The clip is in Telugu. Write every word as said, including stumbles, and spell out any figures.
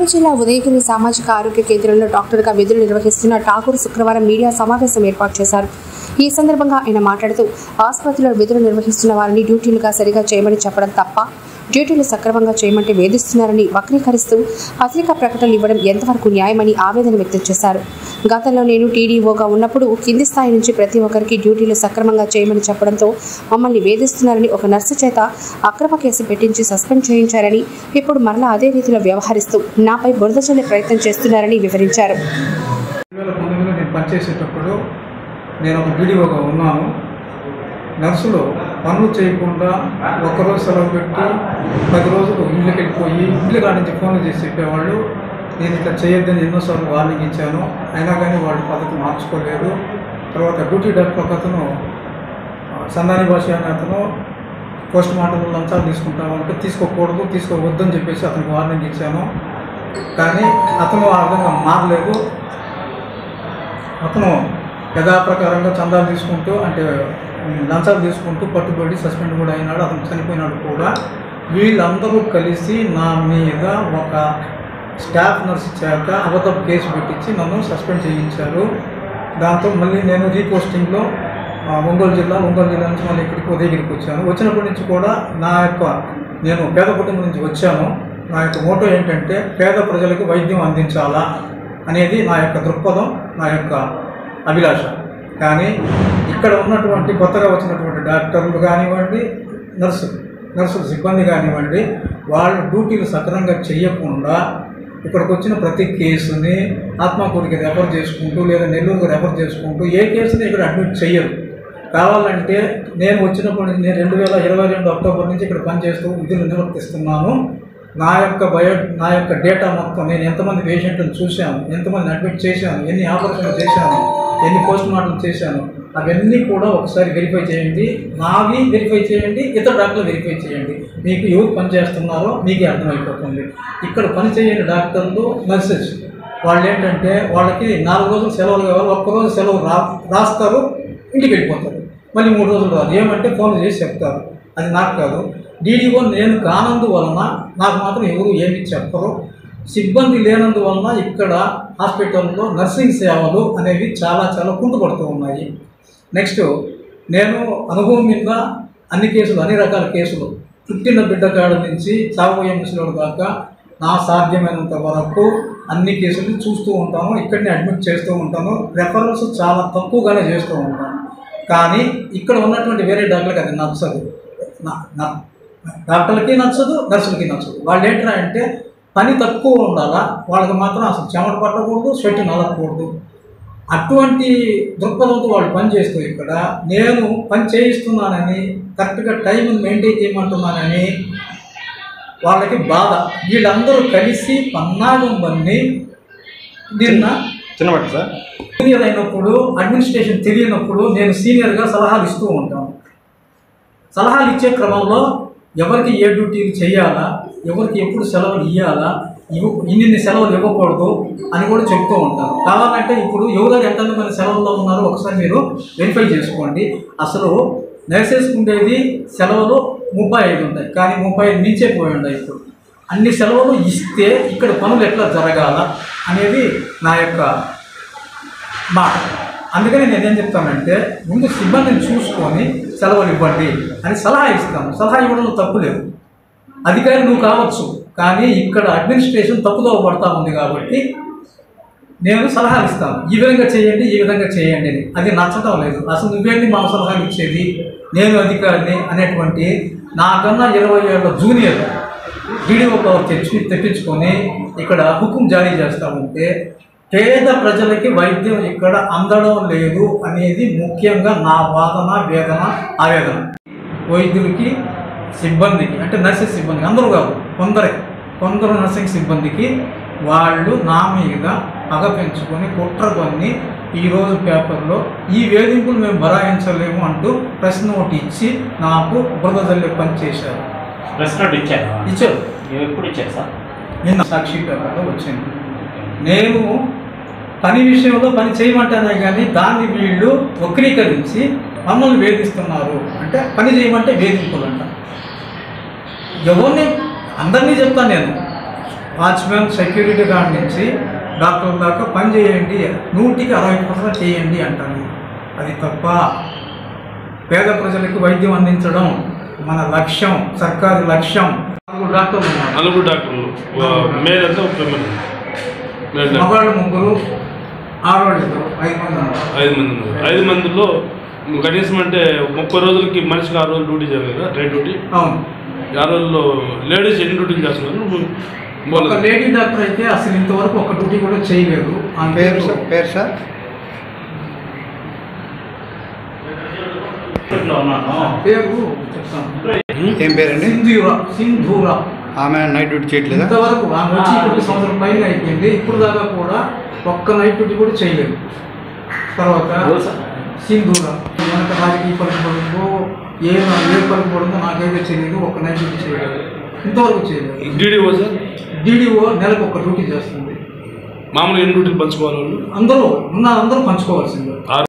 కడప జిల్లా ఉదయగిరి సామాజిక ఆరోగ్య కేంద్రంలో డాక్టర్గా విధులు నిర్వహిస్తున్న ఠాకూర్ శుక్రవారం మీడియా సమావేశం ఏర్పాటు చేశారు. ఈ సందర్భంగా ఆయన మాట్లాడుతూ ఆసుపత్రిలో విధులు నిర్వహిస్తున్న వారిని డ్యూటీలుగా సరిగా చేయమని చెప్పడం తప్ప, డ్యూటీలు సక్రమంగా చేయమంటే వేధిస్తున్నారని వక్రీకరిస్తూ పత్రిక ప్రకటనలు ఇవ్వడం ఎంతవరకు న్యాయమని ఆవేదన వ్యక్తం చేశారు. గతంలో నేను టీడీఓగా ఉన్నప్పుడు కింది స్థాయి నుంచి ప్రతి ఒక్కరికి డ్యూటీలు సక్రమంగా చేయమని చెప్పడంతో మమ్మల్ని వేధిస్తున్నారని ఒక నర్సు చేత అక్రమ కేసు పెట్టించి సస్పెండ్ చేయించారని, ఇప్పుడు మరలా అదే రీతిలో వ్యవహరిస్తూ నాపై బురద చల్లే ప్రయత్నం చేస్తున్నారని వివరించారు. నేను ఒక టీడీఓగా ఉన్నాను. నర్సులు పనులు చేయకుండా ఒక్కరోజు సెలవు పెట్టి పది రోజులు ఇళ్ళకి వెళ్ళిపోయి ఇల్లు కాడి నుంచి ఫోన్లు చేసి చెప్పేవాళ్ళు. నేను ఇట్లా చేయొద్దని ఎన్నోసార్లు వార్నింగ్ ఇచ్చాను, అయినా కానీ వాళ్ళు పద్ధతి మార్చుకోలేదు. తర్వాత డ్యూటీ డాక్టర్ ఒక అతను సందాని భాష అనే అతను పోస్ట్ మార్టం లంచాలు తీసుకుంటామంటే తీసుకోకూడదు, తీసుకోవద్దని చెప్పేసి అతనికి వార్నింగ్ ఇచ్చాను. కానీ అతను ఆ విధంగా మారలేదు. అతను యథాప్రకారంగా చందాలు తీసుకుంటూ అంటే లంచాలు తీసుకుంటూ పట్టుబడి సస్పెండ్ కూడా అయినాడు. అతను చనిపోయినాడు కూడా. వీళ్ళందరూ కలిసి నా మీద ఒక స్టాఫ్ నర్స్ చేత అబద్ధపు కేసు పెట్టించి నన్ను సస్పెండ్ చేయించారు. దాంతో మళ్ళీ నేను రీపోస్టింగ్లో ఒంగోలు జిల్లా ఒంగోలు జిల్లా నుంచి మళ్ళీ ఇక్కడికి ఉదయగిరికి వచ్చాను. వచ్చినప్పటి నుంచి కూడా నా యొక్క నేను పేద కుటుంబం నుంచి వచ్చాను. నా యొక్క మోటో ఏంటంటే పేద ప్రజలకు వైద్యం అందించాలా అనేది నా యొక్క దృక్పథం, నా యొక్క అభిలాష. కానీ ఇక్కడ ఉన్నటువంటి కొత్తగా వచ్చినటువంటి డాక్టర్లు కానివ్వండి, నర్సులు నర్సులు సిబ్బంది కానివ్వండి, వాళ్ళు డ్యూటీలు సక్రమంగా చేయకుండా ఇక్కడికి వచ్చిన ప్రతి కేసుని ఆత్మకూరికి రెఫర్ చేసుకుంటూ లేదా నెల్లూరుకు రెఫర్ చేసుకుంటూ ఏ కేసుని ఇక్కడ అడ్మిట్ చేయరు. కావాలంటే నేను వచ్చినప్పటి నుంచి నేను రెండు వేల ఇరవై రెండు అక్టోబర్ నుంచి ఇక్కడ పనిచేస్తూ విధులు నిర్వర్తిస్తున్నాను. నా యొక్క బయో నా యొక్క డేటా మొత్తం నేను ఎంతమంది పేషెంట్లను చూశాను, ఎంతమంది అడ్మిట్ చేశాను, ఎన్ని ఆపరేషన్లు చేశాను, ఎన్ని పోస్ట్ మార్టం చేశాను, అవన్నీ కూడా ఒకసారి వెరిఫై చేయండి. నావి వెరిఫై చేయండి, ఇతర డాక్టర్లు వెరిఫై చేయండి. మీకు ఎవరు పనిచేస్తున్నారో మీకే అర్థమైపోతుంది. ఇక్కడ పనిచేయని డాక్టర్లు, నర్సెస్ వాళ్ళు ఏంటంటే వాళ్ళకి నాలుగు రోజులు సెలవులు కావాలి, ఒక్కరోజు సెలవు రా రాస్తారు ఇంటికి వెళ్ళిపోతారు. మళ్ళీ మూడు రోజులు రాదు. ఏమంటే ఫోన్ చేసి చెప్తారు. అది నాకు కాదు. డీడీఓ నేను కానందువలన నాకు మాత్రం ఎవరు ఏమి చెప్పరు. సిబ్బంది లేనందువలన ఇక్కడ హాస్పిటల్లో నర్సింగ్ సేవలు అనేవి చాలా చాలా కుంటుపడుతూ ఉన్నాయి. నెక్స్ట్ నేను అనుభవం మీద అన్ని కేసులు అన్ని రకాల కేసులు పుట్టిన బిడ్డ కాడ నుంచి సాగుపోయే ముసలోడు దాకా నా సాధ్యమైనంత వరకు అన్ని కేసులు చూస్తూ ఉంటాను. ఇక్కడనే అడ్మిట్ చేస్తూ ఉంటాను. రెఫరల్స్ చాలా తక్కువగానే చేస్తూ ఉంటాను. కానీ ఇక్కడ ఉన్నటువంటి వేరే డాక్టర్కి అది నచ్చదు. డాక్టర్లకి నచ్చదు, నర్సులకి నచ్చదు. వాళ్ళు ఏంటంటే అంటే పని తక్కువ ఉండాలా, వాళ్ళకి మాత్రం అసలు చెమట పట్టకూడదు, స్వెట్ నలగకూడదు. అటువంటి దృక్పథంతో వాళ్ళు పని చేస్తూ ఇక్కడ నేను పని చేయిస్తున్నానని కరెక్ట్గా టైం మెయింటైన్ చేయమంటున్నానని వాళ్ళకి బాధ. వీళ్ళందరూ కలిసి పన్నాగం పన్ని నిన్న చిన్నమాట సార్ సీనియర్ అయినప్పుడు అడ్మినిస్ట్రేషన్ తెలియనప్పుడు నేను సీనియర్గా సలహాలు ఇస్తూ ఉంటాను. సలహాలు ఇచ్చే క్రమంలో ఎవరికి ఏ డ్యూటీలు చేయాలా, ఎవరికి ఎప్పుడు సెలవులు ఇవ్వాలా, ఇవ్వ ఇన్ని సెలవులు ఇవ్వకూడదు అని కూడా చెప్తూ ఉంటాను. కావాలంటే ఇప్పుడు ఎవరు ఎంతమంది సెలవుల్లో ఉన్నారో ఒకసారి మీరు వెరిఫై చేసుకోండి. అసలు నర్సెస్కి ఉండేది సెలవులు ముప్పై ఐదు ఉంటాయి, కానీ ముప్పై ఐదు మించే పోయి ఉన్నాయి. ఇప్పుడు అన్ని సెలవులు ఇస్తే ఇక్కడ పనులు ఎట్లా జరగాల అనేది నా యొక్క మాట. అందుకని నేనేం చెప్తానంటే ముందు సిబ్బందిని చూసుకొని సెలవులు ఇవ్వండి అని సలహా ఇస్తాను. సలహా ఇవ్వడంలో తప్పు లేదు. అధికారి నువ్వు కావచ్చు, కానీ ఇక్కడ అడ్మినిస్ట్రేషన్ తప్పుదోవ పడతా ఉంది కాబట్టి నేను సలహాలు ఇస్తాను. ఈ విధంగా చేయండి, ఈ విధంగా చేయండి అని. అది నచ్చటం లేదు. అసలు నువ్వేంటి మా సలహాలు ఇచ్చేది, నేను అధికారిని అనేటువంటి నాకన్నా ఇరవై ఏళ్ళ జూనియర్ డీడీఓ పవర్ తెచ్చి తెప్పించుకొని ఇక్కడ హుకుం జారీ చేస్తూ ఉంటే పేద ప్రజలకి వైద్యం ఇక్కడ అందడం లేదు అనేది ముఖ్యంగా నా వాదన, వేదన, ఆవేదన. వైద్యులకి, సిబ్బందికి అంటే నర్సింగ్ సిబ్బందికి అందరూ కాదు, కొందరే కొందరు నర్సింగ్ సిబ్బందికి వాళ్ళు నా మీద పగ పెంచుకొని కుట్ర పన్ని ఈరోజు పేపర్లో ఈ వేధింపులు మేము భరాయించలేము అంటూ ప్రెస్ నోట్ ఇచ్చి నాకు బురద జల్లే పని చేశారు. ప్రెస్ నోట్ ఇచ్చారు ఇచ్చారు ఎప్పుడు ఇచ్చారు సార్? నిన్న సాక్షి పేపర్లో వచ్చింది. నేను పని విషయంలో పని చేయమంటానే కానీ దాన్ని వీళ్ళు వక్రీకరించి మమ్మల్ని వేధిస్తున్నారు. అంటే పని చేయమంటే వేధింపులు అంట. ఎవరిని అందరినీ చెప్తాను నేను. వాచ్మెన్, సెక్యూరిటీ గార్డ్ నుంచి డాక్టర్ దాకా పని చేయండి, నూటికి అరవై పర్సెంట్ చేయండి అంటాను. అది తప్ప. పేద ప్రజలకు వైద్యం అందించడం మన లక్ష్యం, సర్కారు లక్ష్యం. నలుగురు డాక్టర్లు ఉన్నారు. నలుగురు డాక్టర్లు మేల్ ఎంత మగాళ్ళు ముగ్గురు, ఆడవాళ్ళు ఇద్దరు, ఐదు మంది ఉన్నారు. ఐదు మంది ఉన్నారు. ఐదు మందిలో కనీసం అంటే ముప్పై రోజులకి మనిషికి ఆరు రోజులు డ్యూటీ చేయాలి కదా, నైట్ డ్యూటీ. అవును. ఆ రోజుల్లో లేడీస్ ఎన్ని డ్యూటీలు చేస్తున్నారు? ఒక లేడీ డాక్టర్ అయితే అసలు ఇంతవరకు ఒక డ్యూటీ కూడా చేయలేదు. ఆ పేరు పేరు సార్ పేరు చెప్తాను. ఏం పేరండి? సింధూరా. సింధూరా ఆమె నైట్ డ్యూటీ చేయట్లేదు. ఇంతవరకు ఆమె వచ్చి ఇప్పుడు సంవత్సరం పైన అయిపోయింది. ఇప్పుడు దాకా కూడా ఒక్క నైట్ డ్యూటీ కూడా చేయలేదు. తర్వాత సింధూరా వెనక రాజకీయ పలుకుబడుందో ఏ ఏ పలుకుబడుందో నాకైతే తెలియదు. ఒక్క నైట్ డ్యూటీ చేయలేదు, ఇంతవరకు చేయలేదు. DDO sir? డీడీఓ నెలకు ఒక డ్యూటీ చేస్తుంది. మామూలుగా ఎన్ని డ్యూటీలు పంచుకోవాలి? అందరూ ఉన్న అందరూ పంచుకోవాల్సిందే.